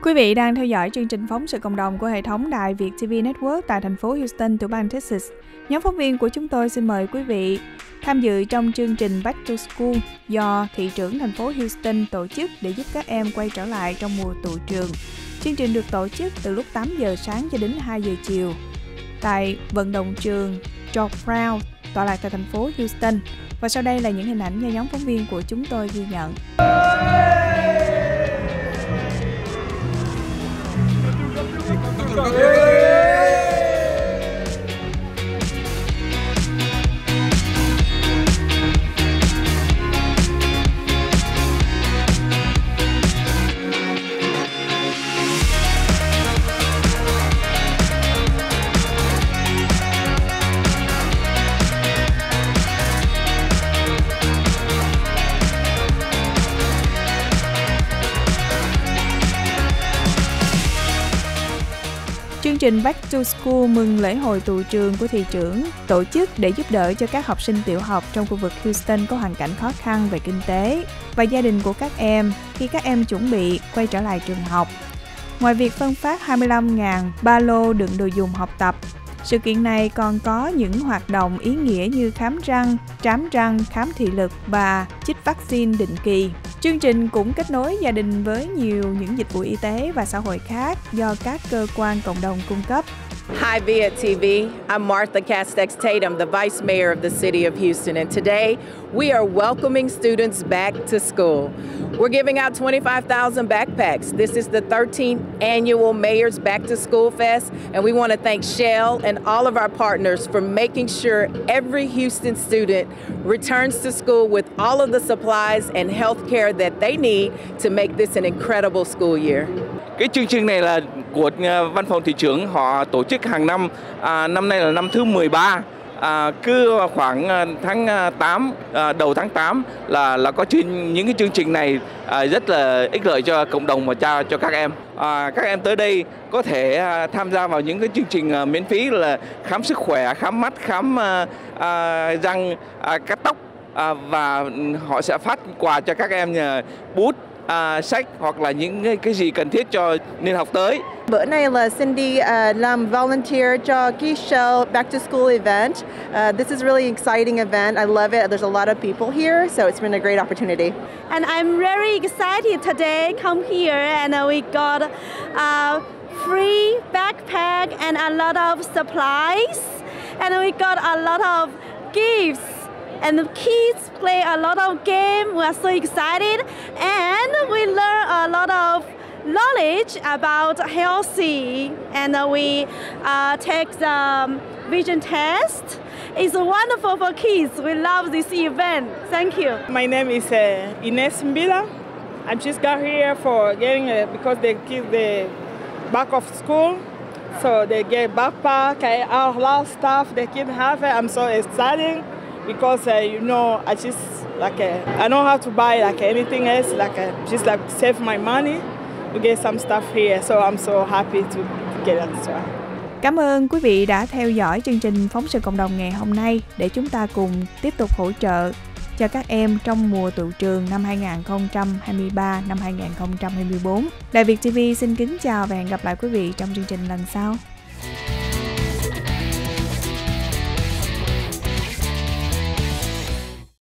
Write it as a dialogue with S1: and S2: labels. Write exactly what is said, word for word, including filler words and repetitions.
S1: Quý vị đang theo dõi chương trình phóng sự cộng đồng của hệ thống đài Việt ti vi Network tại thành phố Houston, tiểu bang Texas. Nhóm phóng viên của chúng tôi xin mời quý vị tham dự trong chương trình Back to School do thị trưởng thành phố Houston tổ chức để giúp các em quay trở lại trong mùa tụ trường. Chương trình được tổ chức từ lúc tám giờ sáng cho đến hai giờ chiều tại vận động trường George Brown, tọa lạc tại thành phố Houston. Và sau đây là những hình ảnh do nhóm phóng viên của chúng tôi ghi nhận. Chương trình Back to School mừng lễ hội tụ trường của thị trưởng tổ chức để giúp đỡ cho các học sinh tiểu học trong khu vực Houston có hoàn cảnh khó khăn về kinh tế và gia đình của các em khi các em chuẩn bị quay trở lại trường học. Ngoài việc phân phát hai mươi lăm nghìn ba lô đựng đồ dùng học tập, sự kiện này còn có những hoạt động ý nghĩa như khám răng, trám răng, khám thị lực và chích vaccine định kỳ. Chương trình cũng kết nối gia đình với nhiều những dịch vụ y tế và xã hội khác do các cơ quan cộng đồng cung cấp.
S2: Hi, Viet ti vi. I'm Martha Castex Tatum, the Vice Mayor of the City of Houston, and today we are welcoming students back to school. We're giving out twenty-five thousand backpacks. This is the thirteenth annual Mayor's Back to School Fest, and we want to thank Shell and all of our partners for making sure every Houston student returns to school with all of the supplies and health care that they need to make this an incredible school year.
S3: Cái chương trình này là của văn phòng thị trưởng, họ tổ chức hàng năm, à, năm nay là năm thứ mười ba. À, cứ khoảng tháng tám, à, đầu tháng tám là là có chương, những cái chương trình này à, rất là ích lợi cho cộng đồng và cho cho các em. À, các em tới đây có thể à, tham gia vào những cái chương trình à, miễn phí là khám sức khỏe, khám mắt, khám à, à, răng, à, cắt tóc, à, và họ sẽ phát quà cho các em nhà bút, À, sách hoặc là những cái, cái gì cần thiết cho niên học tới.
S4: Bữa nay là Cindy uh, làm volunteer cho cái Shell Back to School event. Uh, this is really exciting event. I love it. There's a lot of people here, so it's been a great opportunity.
S5: And I'm very excited today come here and uh, we got a free backpack and a lot of supplies and we got a lot of gifts. And the kids play a lot of games. We are so excited, and we learn a lot of knowledge about healthy. And we uh, take the vision test. It's wonderful for kids. We love this event. Thank you.
S6: My name is uh, Ines Mbila. I just got here for getting uh, because they give the back of school, so they get backpack and a lot of stuff they can have. I'm so excited. Because uh, you know, I just like uh, I don't have to buy like anything else. Like uh, just like save my money to get some stuff here. So I'm so happy to get it as well.
S1: Cảm ơn quý vị đã theo dõi chương trình phóng sự cộng đồng ngày hôm nay để chúng ta cùng tiếp tục hỗ trợ cho các em trong mùa tụ trường năm hai không hai ba năm hai không hai tư. Đài Việt ti vi xin kính chào và hẹn gặp lại quý vị trong chương trình lần sau.